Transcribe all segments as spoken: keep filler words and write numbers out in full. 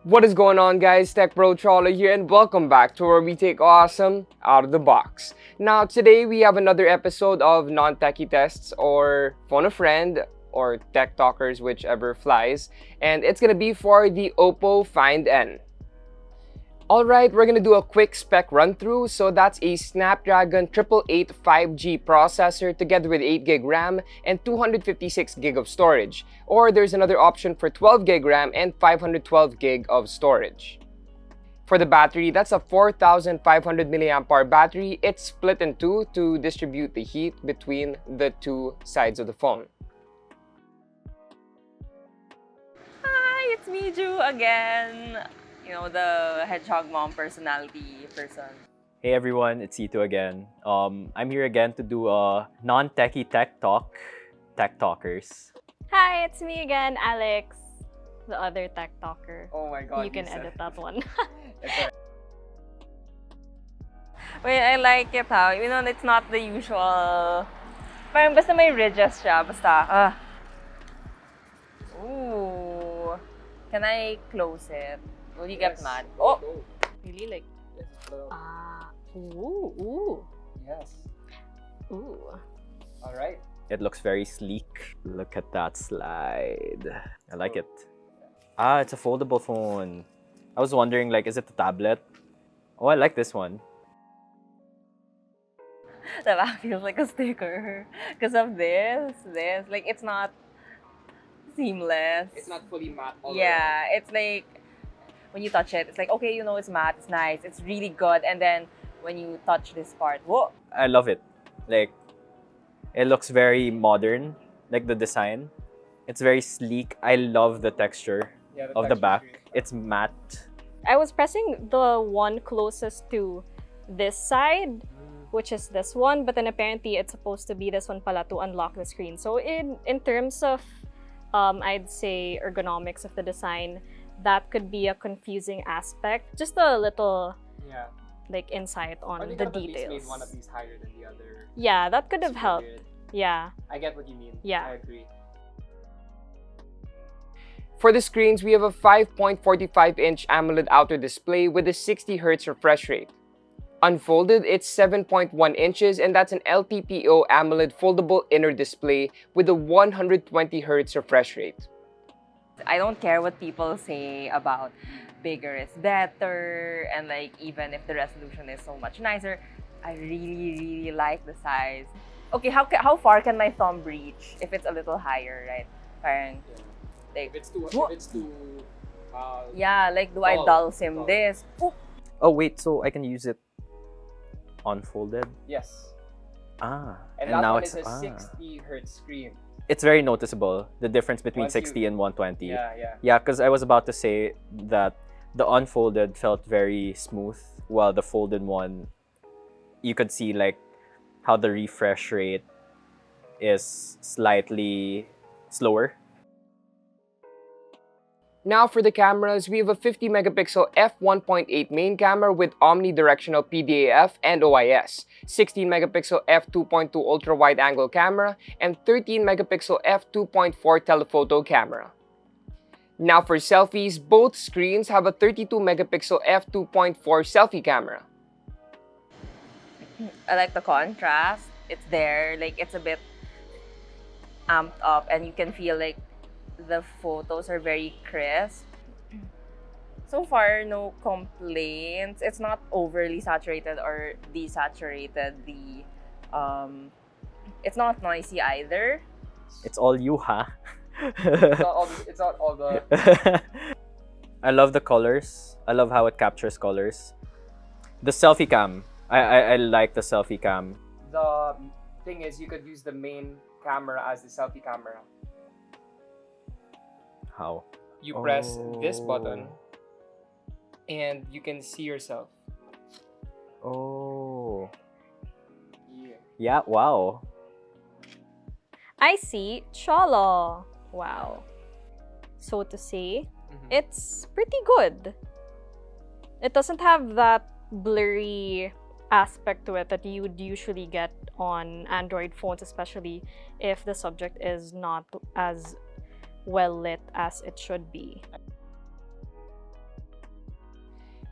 What is going on, guys? Tech Bro Cholo here, and welcome back to where we take awesome out of the box. Now today we have another episode of non-techy tests, or phone a friend, or tech talkers, whichever flies, and it's gonna be for the OPPO Find N. Alright, we're gonna do a quick spec run through. So that's a Snapdragon eight eight eight five G processor together with eight gig RAM and two hundred fifty-six gig of storage. Or there's another option for twelve gig RAM and five hundred twelve gig of storage. For the battery, that's a four thousand five hundred milliamp hour battery. It's split in two to distribute the heat between the two sides of the phone. Hi, it's me, Ju, again. You know, the hedgehog mom personality person. Hey everyone, it's Ito again. Um, I'm here again to do a non-techy tech talk, tech talkers. Hi, it's me again, Alex, the other tech talker. Oh my god, you can Lisa. edit that one. Wait, I like it how, you know, it's not the usual. Parang basta may ridges siya, basta. Ah. Ooh. Can I close it? Will you Yes. get mad? Oh! Really like, Yes, hello. ah, ooh, ooh, Yes. ooh. Alright. It looks very sleek. Look at that slide. I like it. Ah, it's a foldable phone. I was wondering, like, is it a tablet? Oh, I like this one. That feels like a sticker. Because of this, this. Like, it's not seamless. It's not fully matte all Yeah, it's like, when you touch it, it's like, okay, you know, it's matte, it's nice, it's really good. And then, when you touch this part, whoa! I love it. Like, it looks very modern, like the design. It's very sleek. I love the texture Yeah, of the texture's back. great. It's matte. I was pressing the one closest to this side, which is this one, but then apparently it's supposed to be this one pala to unlock the screen. So in, in terms of, um, I'd say, ergonomics of the design, that could be a confusing aspect. Just a little Yeah. like insight on Or they the could have at least details. made one of these higher than the other. Yeah, that could have Super helped. weird. Yeah. I get what you mean. Yeah. I agree. For the screens, we have a five point four five inch AMOLED outer display with a sixty hertz refresh rate. Unfolded, it's seven point one inches, and that's an L T P O AMOLED foldable inner display with a one hundred twenty hertz refresh rate. I don't care what people say about bigger is better, and like, even if the resolution is so much nicer, I really, really like the size. Okay, how, ca- how far can my thumb reach if it's a little higher, right? Parang, like, If it's too, Wha- if it's too, uh, yeah, like, do I Tall, dull sim tall. this? Oop. Oh, wait, so I can use it unfolded? yes. Ah, And, and, that now one it's is a ah. sixty hertz screen. It's very noticeable, the difference between Once you- sixty and one twenty. Yeah, yeah. Yeah, because I was about to say that the unfolded felt very smooth, while the folded one, you could see like how the refresh rate is slightly slower. Now for the cameras, we have a fifty megapixel f one point eight main camera with omnidirectional P D A F and O I S, sixteen megapixel f two point two ultra wide angle camera, and thirteen megapixel f two point four telephoto camera. Now for selfies, both screens have a thirty-two megapixel f two point four selfie camera. I like the contrast. It's there, like, it's a bit amped up, and you can feel like the photos are very crisp. So far, no complaints. It's not overly saturated or desaturated. The um, it's not noisy either. It's all you, huh? It's not all the, it's not all the I love the colors. I love how it captures colors. The selfie cam. I, I, I like the selfie cam. the thing is, you could use the main camera as the selfie camera. How? You press this Oh. button and you can see yourself. Oh. Yeah. Yeah, wow. I see Cholo. Wow. So to say, Mhm. it's pretty good. It doesn't have that blurry aspect to it that you would usually get on Android phones, especially if the subject is not as well lit as it should be.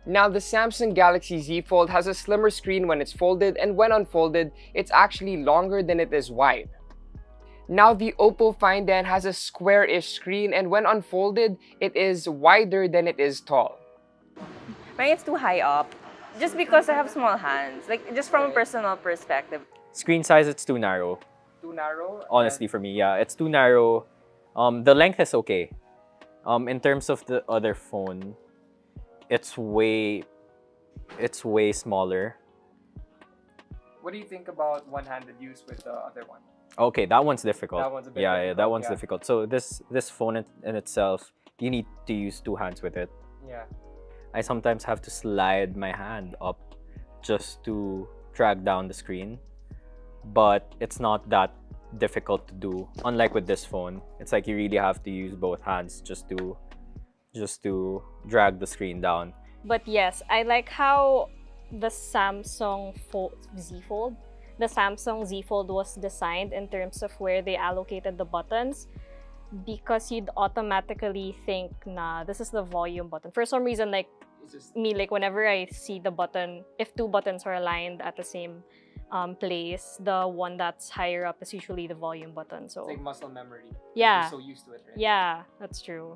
Now, the Samsung Galaxy Z Fold has a slimmer screen when it's folded, and when unfolded, it's actually longer than it is wide. Now, the OPPO Find N has a square-ish screen, and when unfolded, it is wider than it is tall. Mine it's too high up, just because I have small hands. Like, just from a personal perspective. Screen size, it's too narrow. Too narrow? Honestly, for me, yeah, it's too narrow. Um, the length is okay. Um, in terms of the other phone, it's way, it's way smaller. What do you think about one-handed use with the other one? Okay, that one's difficult. That one's a bit yeah, difficult, yeah, that one's yeah. difficult. So this this phone in, in itself, you need to use two hands with it. Yeah. I sometimes have to slide my hand up just to drag down the screen, but it's not that difficult to do. Unlike with this phone, it's like you really have to use both hands just to just to drag the screen down. But yes, I like how the Samsung Fold, Z Fold, the Samsung Z Fold was designed in terms of where they allocated the buttons, because you'd automatically think, nah, this is the volume button. For some reason, like Just... me, like whenever I see the button, if two buttons are aligned at the same um, place, the one that's higher up is usually the volume button. So It's like muscle memory. yeah, You're so used to it, right? yeah, that's true.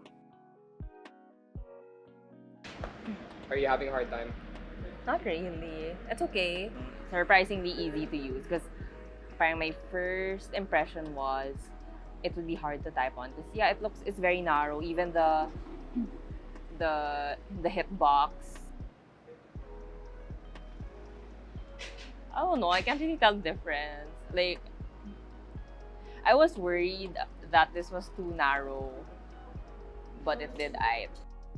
Are you having a hard time? Not really. It's okay. Surprisingly easy to use, because parang my first impression was it would be hard to type on. Because yeah, it looks, it's very narrow. Even the the the hitbox. I don't know. I can't really tell the difference. Like, I was worried that this was too narrow, but it did I.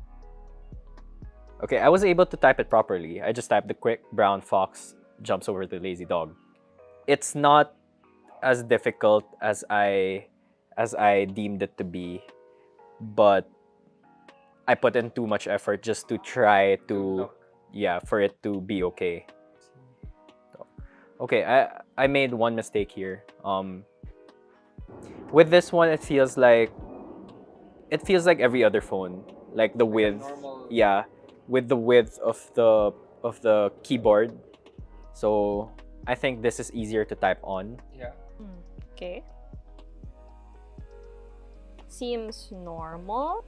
Okay, I was able to type it properly. I just typed the quick brown fox jumps over the lazy dog. It's not as difficult as I as I deemed it to be, but I put in too much effort just to try to, yeah, for it to be okay. Okay, I I made one mistake here. Um, with this one, it feels like it feels like every other phone, like the width, normal... yeah, with the width of the of the keyboard. So I think this is easier to type on. Yeah. Hmm. Okay. Seems normal.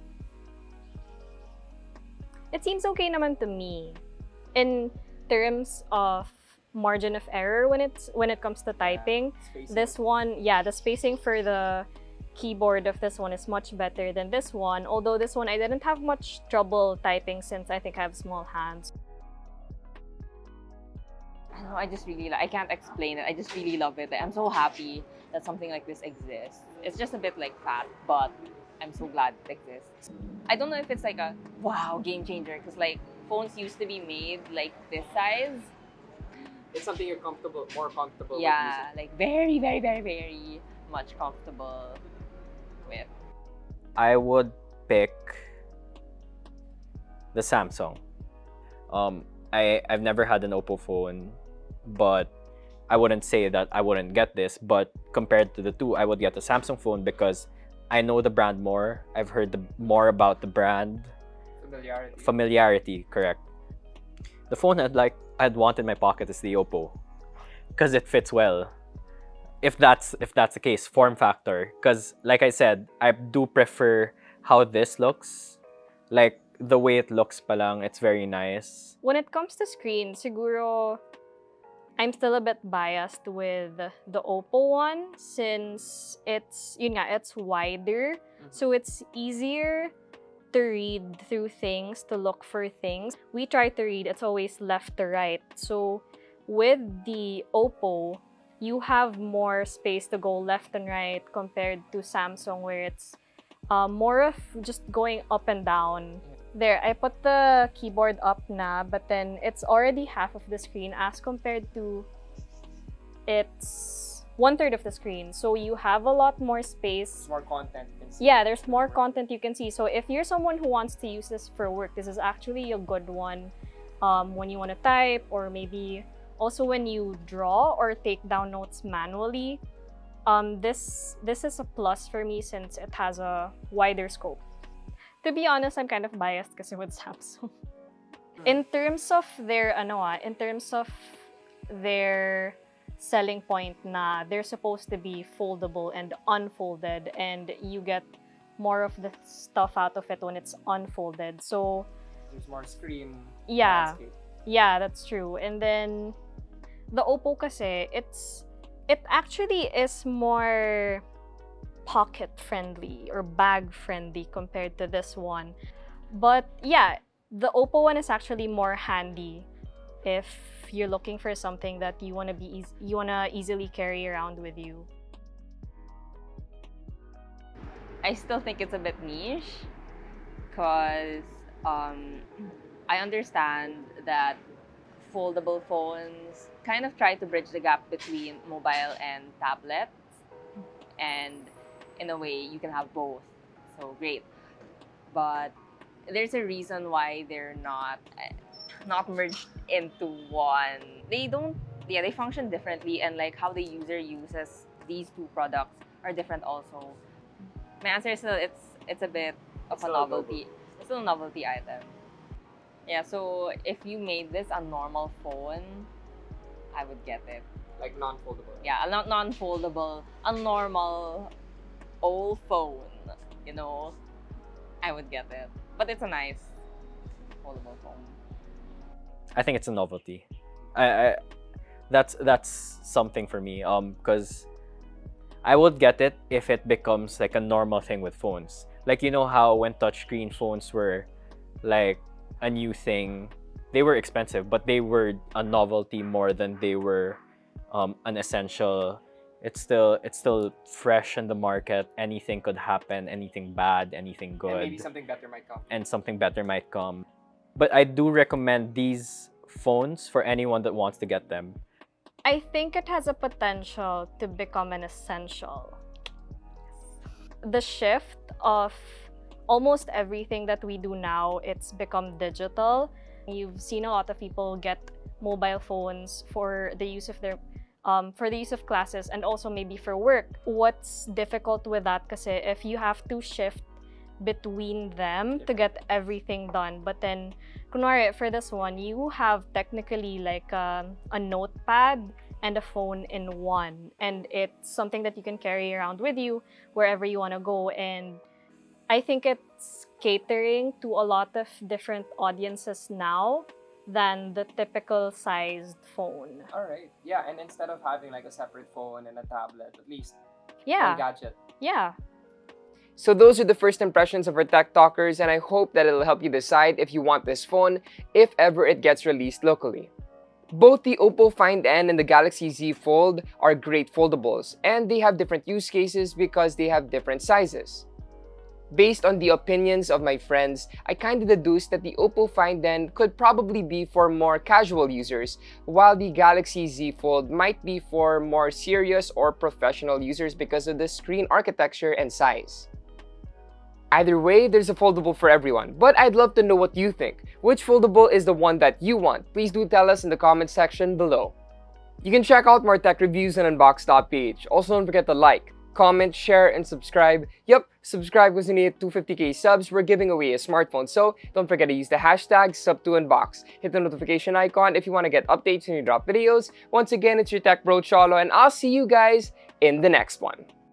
It seems okay naman to me. In terms of margin of error when it's when it comes to typing, Spacing. this one, yeah, the spacing for the keyboard of this one is much better than this one. Although this one I didn't have much trouble typing since I think I have small hands. I don't know, I just really, I can't explain it. I just really love it. I'm so happy that something like this exists. It's just a bit like fat, but I'm so glad it exists. I don't know if it's like a wow game changer, because like phones used to be made like this size. It's something you're comfortable, more comfortable Yeah, with using. like very, very, very, very much comfortable with. I would pick the Samsung. Um, I, I've never had an OPPO phone, but I wouldn't say that I wouldn't get this. But compared to the two, I would get the Samsung phone because I know the brand more. I've heard the, more about the brand. Familiarity. Familiarity, correct. The phone I'd like, I'd want in my pocket is the OPPO, because it fits well. If that's if that's the case, form factor. Because like I said, I do prefer how this looks. Like the way it looks palang, it's very nice. When it comes to screen, siguro I'm still a bit biased with the OPPO one since it's yun nga, it's wider, mm-hmm. So it's easier to read through things, to look for things. We try to read, it's always left to right. So with the OPPO, you have more space to go left and right compared to Samsung, where it's uh, more of just going up and down. There, I put the keyboard up na, but then it's already half of the screen as compared to it's one-third of the screen. So you have a lot more space. There's more content you can see. Yeah, there's more content you can see. So if you're someone who wants to use this for work, this is actually a good one um, when you want to type, or maybe also when you draw or take down notes manually. Um, this, this is a plus for me since it has a wider scope. To be honest, I'm kind of biased kasi with Samsung. In terms of their, ano ah, in terms of their selling point na they're supposed to be foldable and unfolded, and you get more of the stuff out of it when it's unfolded. So There's more screen. yeah, landscape. yeah, that's true. And then the Oppo kasi, it's it actually is more pocket friendly or bag friendly compared to this one. But yeah, the Oppo one is actually more handy if you're looking for something that you want to be eas you want to easily carry around with you. I still think it's a bit niche because um, I understand that foldable phones kind of try to bridge the gap between mobile and tablets, and in a way you can have both, so great. But there's a reason why they're not not merged into one. They don't, yeah, they function differently, and like how the user uses these two products are different also. My answer is still it's it's a bit of a Still a novelty. It's still a novelty item. Yeah, so if you made this a normal phone, I would get it. Like non-foldable. Yeah, a non non-foldable, a normal old phone, you know, I would get it. But it's a nice foldable phone. I think it's a novelty. I, I that's that's something for me. Um, because I would get it if it becomes like a normal thing with phones. Like, you know how when touchscreen phones were like a new thing, they were expensive, but they were a novelty more than they were um, an essential. It's still it's still fresh in the market. Anything could happen. Anything bad. Anything good. And maybe something better might come. And something better might come. But I do recommend these phones for anyone that wants to get them. I think it has a potential to become an essential. The shift of almost everything that we do now, it's become digital. You've seen a lot of people get mobile phones for the use of their um, for the use of classes and also maybe for work. What's difficult with that kasi if you have to shift between them to get everything done, but then kunwari for this one you have technically like a, a notepad and a phone in one, and it's something that you can carry around with you wherever you want to go. And I think it's catering to a lot of different audiences now than the typical sized phone. All right. Yeah, and instead of having like a separate phone and a tablet, at least Yeah, one gadget. yeah. So those are the first impressions of our tech talkers, and I hope that it'll help you decide if you want this phone if ever it gets released locally. Both the OPPO Find N and the Galaxy Z Fold are great foldables, and they have different use cases because they have different sizes. Based on the opinions of my friends, I kind of deduced that the OPPO Find N could probably be for more casual users, while the Galaxy Z Fold might be for more serious or professional users because of the screen architecture and size. Either way, there's a foldable for everyone, but I'd love to know what you think. Which foldable is the one that you want? Please do tell us in the comment section below. You can check out more tech reviews on unbox dot p h. Also, don't forget to like, comment, share, and subscribe. Yup, subscribe because we need two hundred fifty K subs. We're giving away a smartphone, so don't forget to use the hashtag sub two unbox. Hit the notification icon if you want to get updates when you drop videos. Once again, it's your tech bro Cholo, and I'll see you guys in the next one.